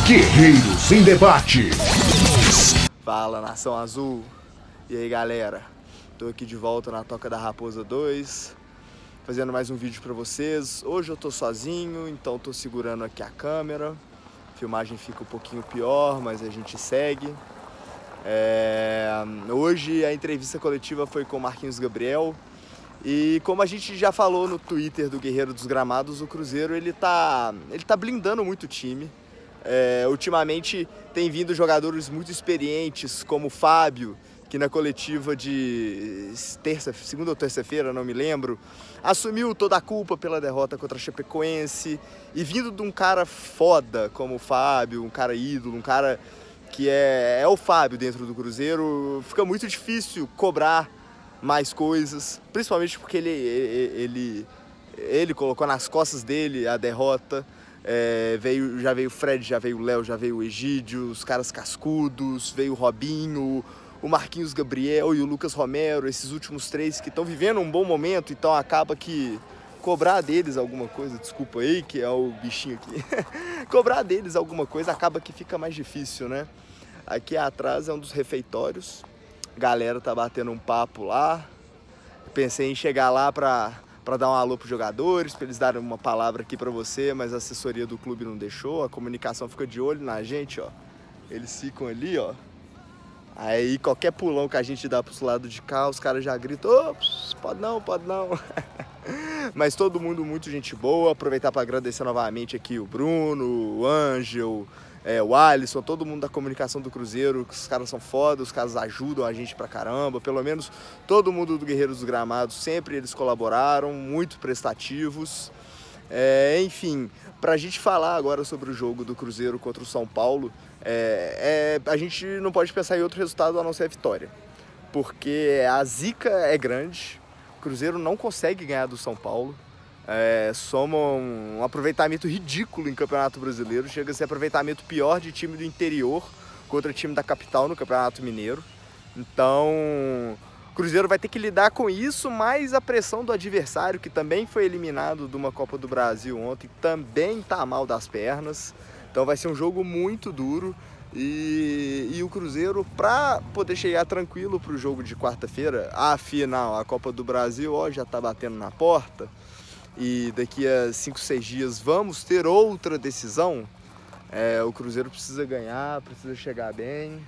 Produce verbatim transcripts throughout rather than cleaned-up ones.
Guerreiros em Debate. Fala, Nação Azul. E aí, galera? Tô aqui de volta na Toca da Raposa dois, fazendo mais um vídeo pra vocês. Hoje eu tô sozinho, então tô segurando aqui a câmera. A filmagem fica um pouquinho pior, mas a gente segue. É... Hoje a entrevista coletiva foi com o Marquinhos Gabriel. E como a gente já falou no Twitter do Guerreiro dos Gramados, o Cruzeiro ele tá, ele tá blindando muito o time. É, ultimamente tem vindo jogadores muito experientes, como o Fábio, que na coletiva de terça, segunda ou terça-feira, não me lembro, assumiu toda a culpa pela derrota contra a Chapecoense. E vindo de um cara foda como o Fábio, um cara ídolo, um cara que é, é o Fábio dentro do Cruzeiro, fica muito difícil cobrar mais coisas, principalmente porque ele, ele, ele colocou nas costas dele a derrota. É, veio, já veio o Fred, já veio o Léo, já veio o Egídio, os caras cascudos, veio o Robinho, o Marquinhos Gabriel e o Lucas Romero, esses últimos três que estão vivendo um bom momento, então acaba que cobrar deles alguma coisa, desculpa aí que é o bichinho aqui, cobrar deles alguma coisa acaba que fica mais difícil, né? Aqui atrás é um dos refeitórios. A galera tá batendo um papo lá. Pensei em chegar lá pra, pra dar um alô pros jogadores, pra eles darem uma palavra aqui pra você, mas a assessoria do clube não deixou, a comunicação fica de olho na gente, ó. Eles ficam ali, ó. Aí qualquer pulão que a gente dá pros lados de cá, os caras já gritam, ô, pode não, pode não. Mas todo mundo muito gente boa. Aproveitar para agradecer novamente aqui o Bruno, o Ângel, é, o Alisson, todo mundo da comunicação do Cruzeiro. Os caras são foda, os caras ajudam a gente pra caramba. Pelo menos todo mundo do Guerreiros dos Gramados, sempre eles colaboraram, muito prestativos. É, enfim, pra gente falar agora sobre o jogo do Cruzeiro contra o São Paulo, é, é, a gente não pode pensar em outro resultado a não ser a vitória. Porque a zica é grande. O Cruzeiro não consegue ganhar do São Paulo, é, soma um, um aproveitamento ridículo em Campeonato Brasileiro, chega a ser aproveitamento pior de time do interior contra time da capital no Campeonato Mineiro. Então, o Cruzeiro vai ter que lidar com isso, mais a pressão do adversário, que também foi eliminado de uma Copa do Brasil ontem, também tá mal das pernas. Então vai ser um jogo muito duro. E, e o Cruzeiro, para poder chegar tranquilo para o jogo de quarta-feira, afinal, a Copa do Brasil ó, já está batendo na porta, e daqui a cinco, seis dias vamos ter outra decisão. É, o Cruzeiro precisa ganhar, precisa chegar bem.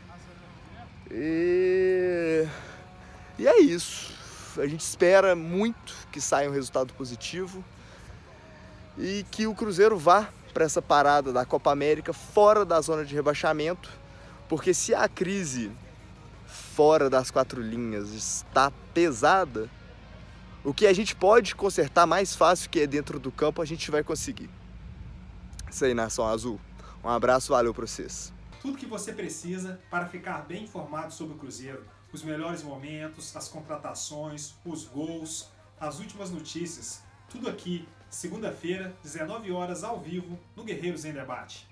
E, e é isso. A gente espera muito que saia um resultado positivo e que o Cruzeiro vá para essa parada da Copa América fora da zona de rebaixamento, porque se a crise fora das quatro linhas está pesada, o que a gente pode consertar mais fácil, que é dentro do campo, a gente vai conseguir. Isso aí, Nação Azul. Um abraço, valeu para vocês. Tudo que você precisa para ficar bem informado sobre o Cruzeiro, os melhores momentos, as contratações, os gols, as últimas notícias, tudo aqui, segunda-feira, dezenove horas, ao vivo, no Guerreiros em Debate.